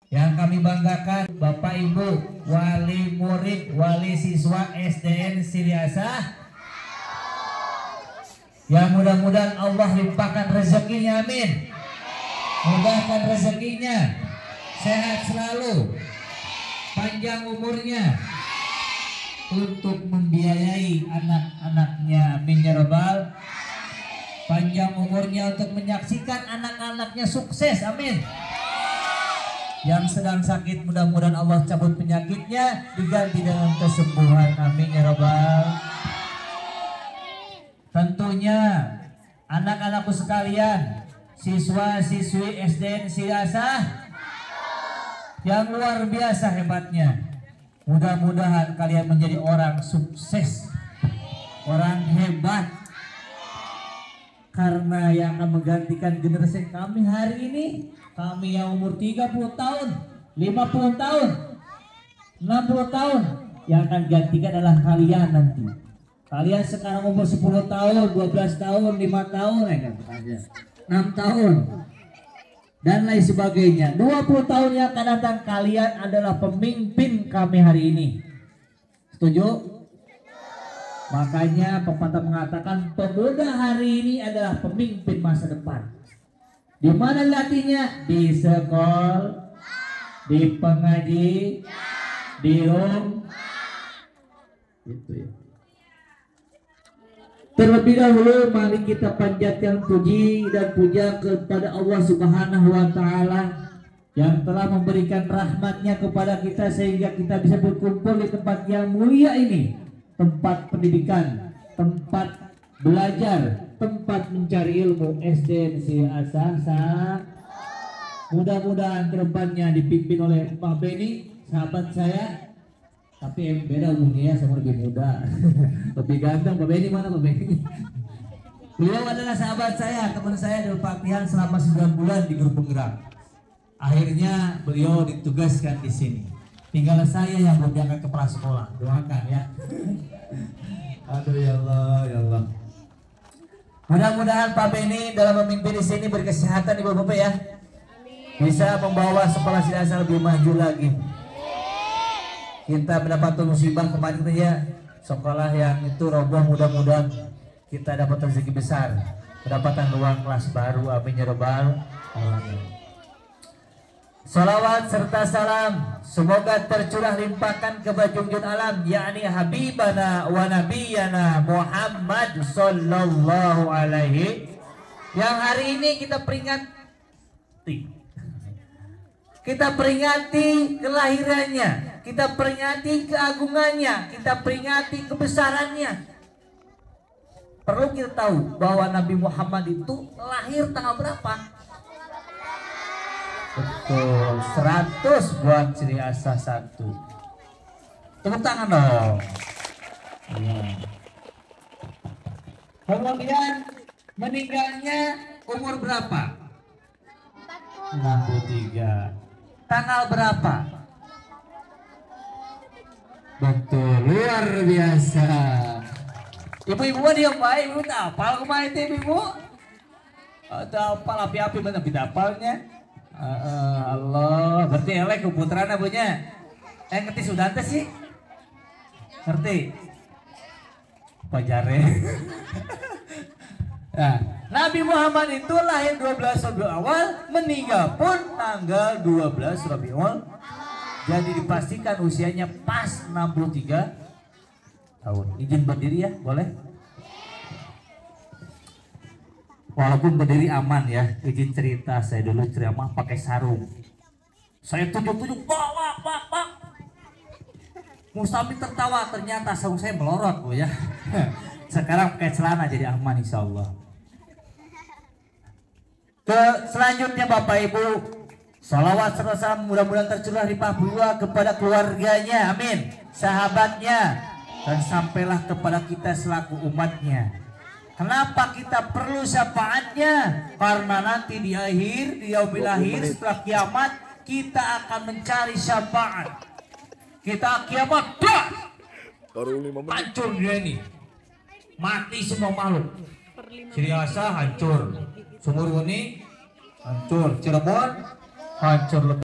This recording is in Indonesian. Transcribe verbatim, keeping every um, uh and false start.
Yang kami banggakan Bapak Ibu wali murid, wali siswa S D N Siriasah, yang mudah-mudahan Allah limpahkan rezekinya, amin. Mudahkan rezekinya, sehat selalu, panjang umurnya untuk membiayai anak-anaknya, amin ya Rabbal. Panjang umurnya untuk menyaksikan anak-anaknya sukses, amin. Yang sedang sakit mudah-mudahan Allah cabut penyakitnya, diganti dengan kesembuhan, amin ya Rabbal. Tentunya anak-anakku sekalian, siswa-siswi S D N Siriasah yang luar biasa hebatnya, mudah-mudahan kalian menjadi orang sukses, orang hebat, karena yang akan menggantikan generasi kami hari ini. Kami yang umur tiga puluh tahun, lima puluh tahun, enam puluh tahun, yang akan gantikan adalah kalian nanti. Kalian sekarang umur sepuluh tahun, dua belas tahun, lima tahun, enam tahun, dan lain sebagainya. dua puluh tahun yang akan datang kalian adalah pemimpin kami hari ini. Setuju? Makanya pepatah mengatakan pemuda hari ini adalah pemimpin masa depan. Di mana latihnya? Di sekolah, di pengaji, di rumah. Itu ya. Terlebih dahulu mari kita panjatkan puji dan puja kepada Allah Subhanahu wa taala yang telah memberikan rahmatnya kepada kita sehingga kita bisa berkumpul di tempat yang mulia ini, tempat pendidikan, tempat belajar, tempat mencari ilmu S D N Siriasah. Mudah-mudahan kedepannya dipimpin oleh Pak Beni, sahabat saya, tapi yang beda umurnya ya, sama lebih muda. Lebih ganteng. Pak Beni mana Pak Beni? Beliau adalah sahabat saya, teman saya dari pelatihan selama sembilan bulan di grup penggerak. Akhirnya beliau ditugaskan di sini. Tinggal saya yang belum diangkat kepala sekolah. Doakan ya. Aduh ya Allah, ya Allah. Mudah-mudahan Pak Beni dalam memimpin di sini berkesehatan Ibu Bapak ya. Bisa membawa sekolah Siriasah lebih maju lagi. Kita mendapat musibah kemarin ya, sekolah yang itu roboh, mudah-mudahan kita dapat rezeki besar, pendapatan ruang kelas baru, amin ya Rabbal alamin. Salawat serta salam semoga tercurah limpahkan ke junjun alam, yakni Habibana wa Nabiyana Muhammad sallallahu alaihi, yang hari ini kita peringati, kita peringati kelahirannya, kita peringati keagungannya, kita peringati kebesarannya. Perlu kita tahu bahwa Nabi Muhammad itu lahir tanggal berapa? Betul, seratus buat Siriasah satu. Tepuk tangan dong. Ya. Kemudian meninggalnya umur berapa? enam puluh tiga. Tanggal berapa? Betul, luar biasa. Ibu-ibu dia baik, ibu tak hafal kemarin itu ibu. Tak hafal api-api mana kita hafalnya. Uh, uh, Allah, berarti elek keputraan abunya. Eh ngerti sudah tes sih? Ngerti? Pajare. Nah, Nabi Muhammad itu lahir dua belas Rabiul Awal, meninggal pun tanggal dua belas Rabiul. Jadi dipastikan usianya pas enam puluh tiga tahun. Izin berdiri ya, boleh? Walaupun berdiri aman ya, izin cerita saya dulu ceramah pakai sarung. Saya tunjuk-tunjuk, pak, pak, pak, pak. Mustami tertawa, ternyata sarung saya melorot bu ya. Sekarang pakai celana jadi aman insya Allah. Ke selanjutnya Bapak Ibu, salawat serta salam mudah-mudahan tercurah limpah ruah kepada keluarganya, amin, sahabatnya, dan sampailah kepada kita selaku umatnya. Kenapa kita perlu syafaatnya? Karena nanti di akhir, di yaumil akhir setelah kiamat kita akan mencari syafaat. Kita kiamat dah, hancur dia ini, mati semua makhluk. Siriasah hancur, Sumur Buni hancur, Cirebon hancur.